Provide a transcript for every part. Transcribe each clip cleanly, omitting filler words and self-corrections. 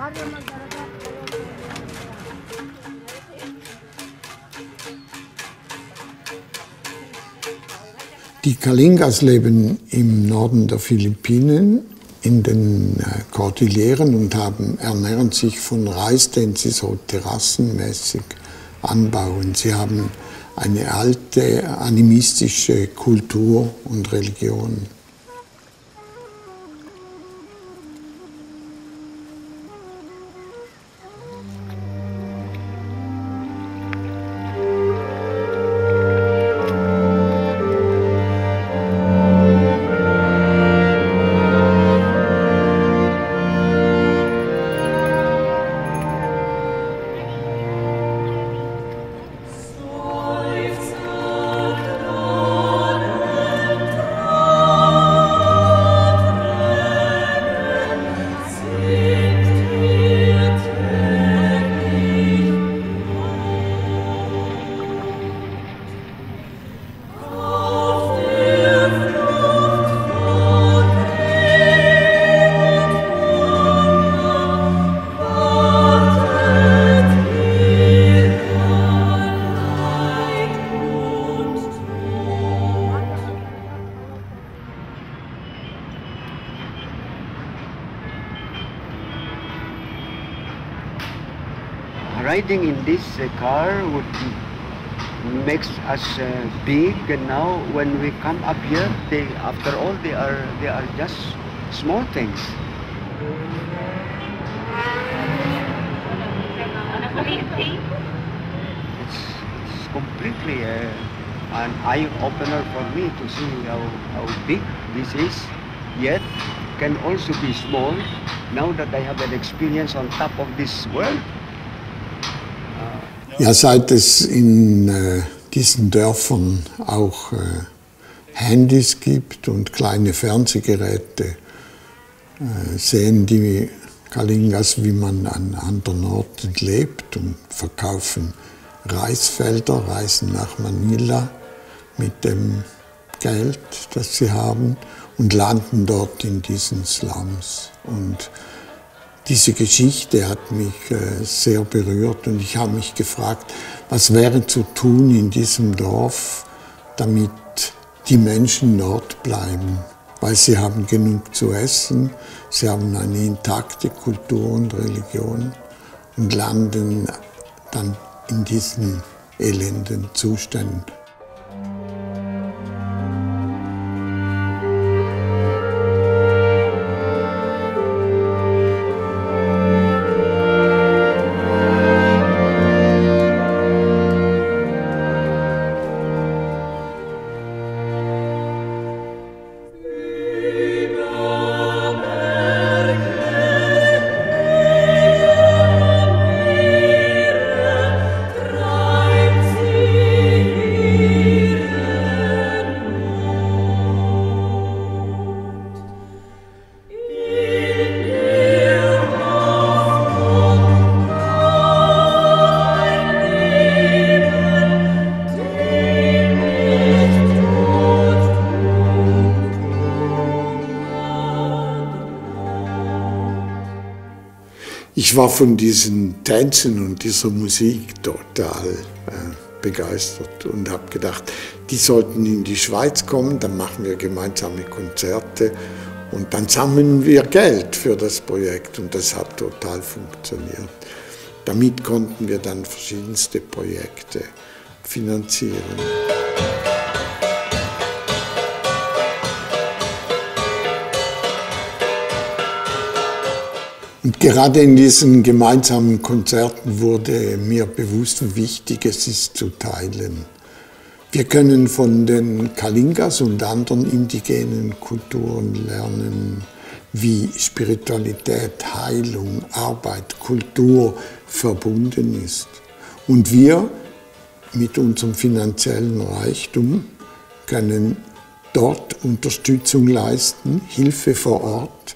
Die Kalingas leben im Norden der Philippinen in den Kordilleren und ernähren sich von Reis, den sie so terrassenmäßig anbauen. Sie haben eine alte animistische Kultur und Religion. Riding in this car makes us big, and now when we come up here, after all they are just small things. It's completely an eye-opener for me to see how big this is, yet can also be small now that I have an experience on top of this world. Ja, seit es in diesen Dörfern auch Handys gibt und kleine Fernsehgeräte, sehen die Kalingas, wie man an anderen Orten lebt und verkaufen Reisfelder, reisen nach Manila mit dem Geld, das sie haben, und landen dort in diesen Slums. Und diese Geschichte hat mich sehr berührt und ich habe mich gefragt, was wäre zu tun in diesem Dorf, damit die Menschen dort bleiben. Weil sie haben genug zu essen, sie haben eine intakte Kultur und Religion und landen dann in diesen elenden Zuständen. Ich war von diesen Tänzen und dieser Musik total begeistert und habe gedacht, die sollten in die Schweiz kommen, dann machen wir gemeinsame Konzerte und dann sammeln wir Geld für das Projekt und das hat total funktioniert. Damit konnten wir dann verschiedenste Projekte finanzieren. Und gerade in diesen gemeinsamen Konzerten wurde mir bewusst, wie wichtig es ist zu teilen. Wir können von den Kalingas und anderen indigenen Kulturen lernen, wie Spiritualität, Heilung, Arbeit, Kultur verbunden ist. Und wir mit unserem finanziellen Reichtum können dort Unterstützung leisten, Hilfe vor Ort.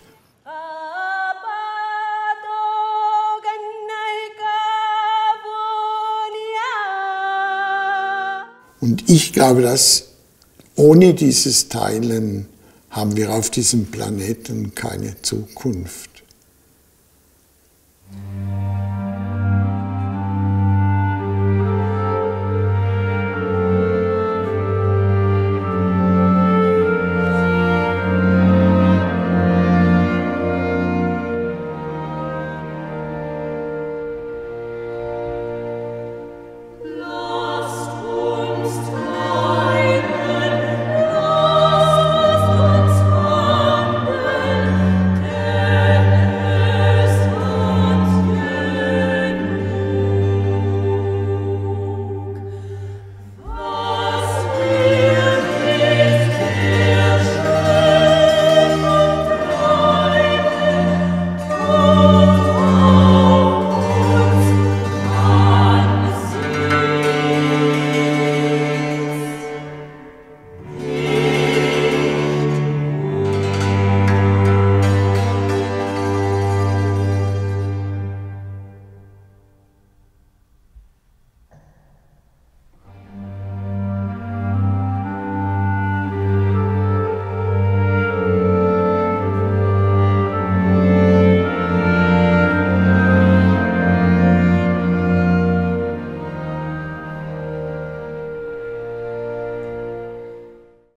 Und ich glaube, dass ohne dieses Teilen haben wir auf diesem Planeten keine Zukunft.